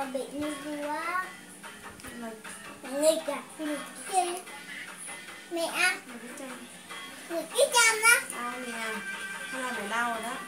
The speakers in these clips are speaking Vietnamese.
bị như quá. Nghịch à? Nghịch cái mẹ ăn. Nghịch cái chân đó. Đau nè. Hay là mẹ đau rồi đó.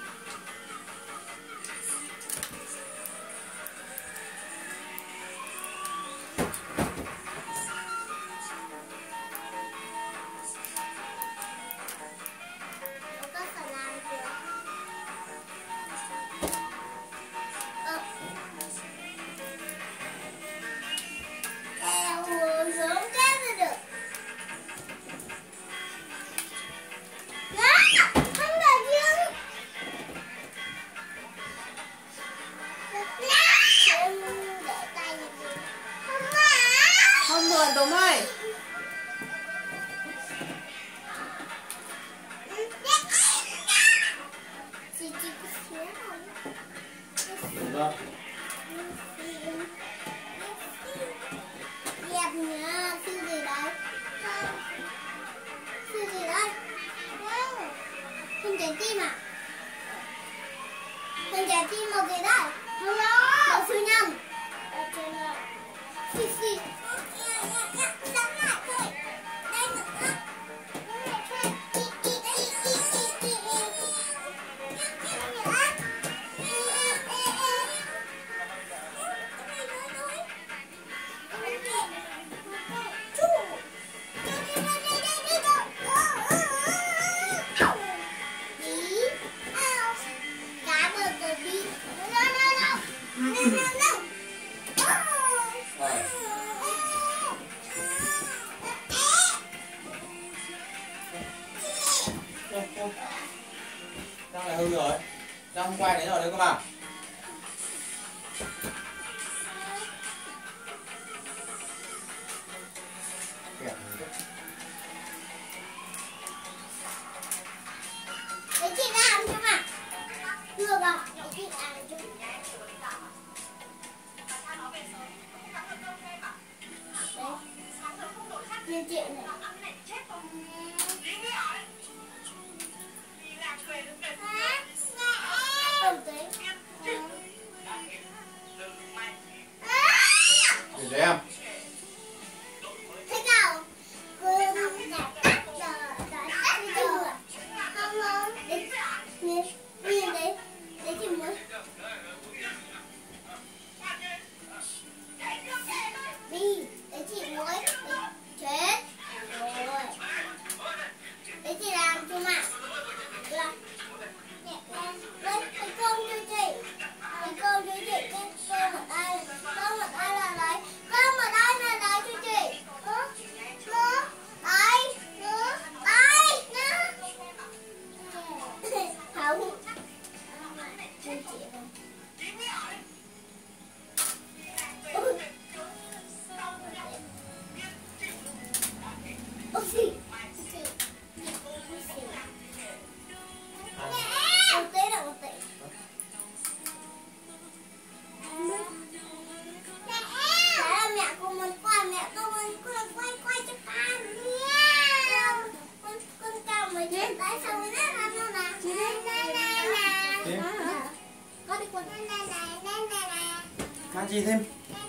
Không mượn Tùng ơi. Vâng. Đẹp nhá, sư gì đấy? Sư gì đấy? Hình trái tim à? Hình trái tim màu gì đấy? Màu sư nhầm. Xì xì. Đóng lại thôi. Đây nữa. Răng lại hư rồi. Răng hôm qua đấy rồi đấy cơ mà. Đấy chị làm chứ mà. Được à? Đấy chị làm chứ. Đấy. Như chị này. Nhìn thấy em. Thế nào? Đã tắt chưa? Không không. Nhìn đấy. Đấy chị muốn. Đi. Đấy chị muốn. Chết. Rồi. Đấy chị làm chưa mà? Làm. Đây, cái cơm cho chị. Cái cơm cho chị. Cái cơm ở đây. Cơm ở đây là đấy. Cơm ở đây là đấy cho chị. Nó. Đây. Nó. Đây. Nó. Không. Cho chị này. Ôi xì. Một tí là một tí. Thế là mẹ của mình quay, mẹ của mình quay cho con nha. Con cầm mấy cái tay xong rồi nó làm luôn nè. Nè. Có đi quần. Nè. Mang chi thêm.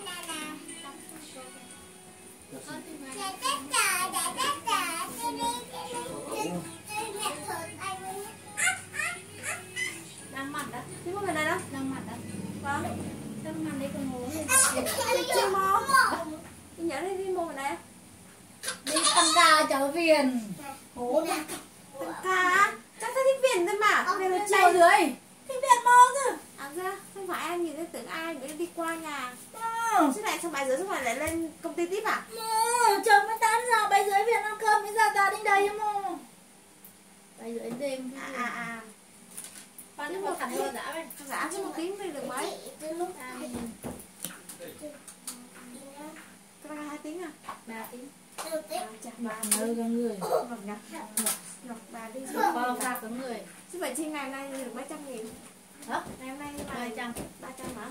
Đang mặt đó. Cái bông này đó. Đang mặt đó. Vâng. Đang mặt đây còn ngủ. Chim mò. Đi nhớ đi mua này. Đi tăng ca cháu Viền. Hố nè. Tăng ca. Chắc sẽ thích Viền thôi mà. Viền là chiều dưới. Thích Viền mò chứ. À ra, không phải em nhìn thấy tưởng ai để đi qua nhà. Chứ này xong bài dưới xong rồi lại lên công ty tiếp à? chồng mới 8 giờ bay dưới Viền ăn cơm mới ra ta đến đây mò. Bay dưới đêm. Con một thằng luôn đã vậy. Dạ chứ một tiếng thì được mấy. Từ lúc Cái 2 tiếng à? 3 tiếng. từ tí. Bà nơi có người. Ngọc bà đi. Bao pha có người. Chứ vậy chi ngày hôm nay được mấy trăm nghìn? Hả? Ngày hôm nay 200. 300 hả?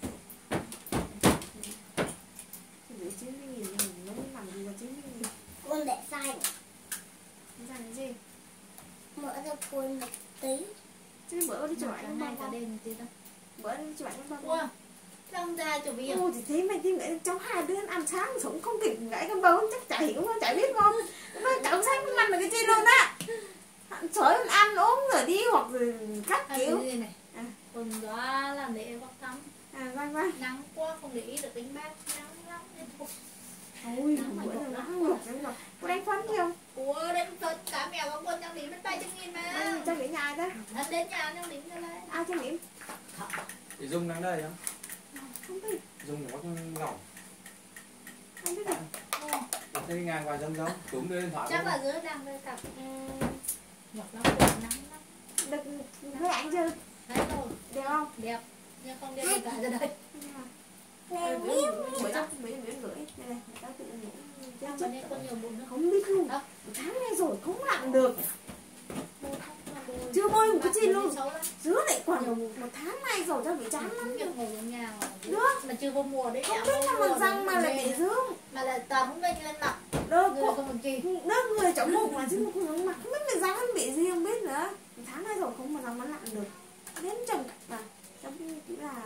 Thì để 90.000 mình nó làm gì là 90.000? Con để sai. Nó ra cái gì? Mở ra cuốn một tí. Chứ bữa đi chụp ảnh Cả không ngày bao cả không? đêm tí đâu. Bữa đi chụp ảnh không bao Wow. không? Xong ra chuẩn bị Ôi thì thế mày thì nghĩ cháu hai đứa ăn sáng sống không kịp gãy con bầu chắc chả hiểu không chả biết ngon. Nó cháu sáng ăn là cái chi luôn á. Sỏi ăn uống rồi đi hoặc rồi các kiểu. gì này. Hôm đó làm để bóc tắm. Vâng. Nắng quá không để ý được đánh bác. Nắng lắm nên thôi. Ôi bữa giờ nắng ngược rồi. Có đánh phấn không? Ủa đánh phấn cả mèo có quân trang điểm mất 300.000 mà. Cho nghỉ nhà đó. Anh đến nhà trang điểm cho lên. Ai cho nghỉ? Thì Dung đang đây không? Không biết. Dung có ngỏng. Không biết được. Đặt cái ngang qua giống túm đưa điện thoại. Chắc là dưới đang đây tập. Ngọt lắm, nắng lắm. Được với ảnh chưa? Thấy rồi. Đẹp không? Đẹp. Nhưng không đem cả ra đây. Bữa chắc mấy rưỡi đây này, tao tự ngủ. Sao mà nên con nhiều bụng nữa. Không biết luôn. Tháng nay rồi không làm được. Bôi thóc mà bôi. Chưa bôi một cái chi luôn. Xấu lắm. Dứa lại còn một tháng nay rồi tao bị chán lắm. Không việc ngủ ở nhà mà. Nước. Mà chưa vô mùa đấy. Không biết là mà răng mà lại bị dứa. Mà là toàn không lên lên mặt. Đâu Người không còn chi. đó người trong bụng là chứ không mặt không biết là răng nó bị gì không biết nữa. Một tháng nay rồi không mà răng nó lặn được. Đến chồng cả trong chỉ là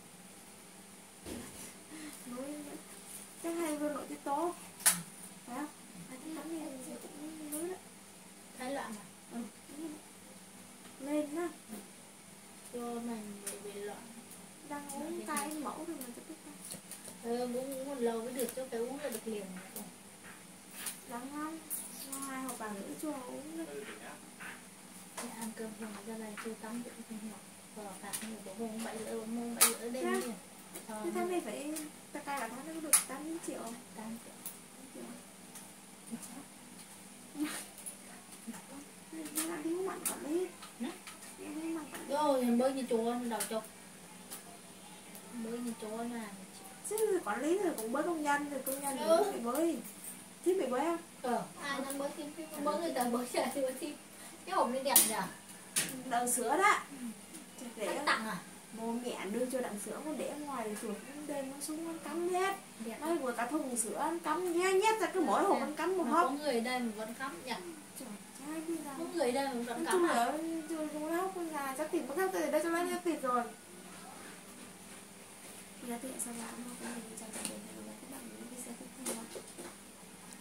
nói chắc hay vô nội tiết tố phải không? Tắm nghe thì cũng nói đó. Thấy loạn à? Lên á Cho mình bị loạn. đang uống cay mẫu rồi mà cho biết ta Uống một lâu mới được cho phải uống là được liền. lắm không? Hai hoặc bà nữa cho uống đó. Ăn cơm xong ra này chưa tắm được không hiểu. Phở phạt nhiều bố môn 7 lỡ đêm nhiều. Thế tháng này phải ta cay là tháng nó có được 8 triệu không? 8 triệu. Nó lại đi uống mặn quản lý. Rồi bơi như chùa đầu chục. Bơi như chùa mà. Chứ quản lý rồi cũng bới công nhân rồi công nhân rồi bị bới. Chứ bị bới không? Ai đang bơi thêm bơi người ta bơi ra thì bơi thêm. Cái hộp này đẹp nhỉ? Đằng sữa đó. Để tặng à? Bố mẹ đưa cho đằng sữa con để ngoài chuột đêm nó xuống nó cắm hết. Nó vừa cả thùng sữa nó cắm nhét ra cứ mỗi hộp nó cắm một hộp. Có người ở đây mà vẫn cắm nhỉ? Trời biết Có người ở đây mà vẫn cắm à? ở trong lớp con nhà chắc tìm bác khác từ đây cho nó nhét tiền rồi. Dạ thì sao lại không có gì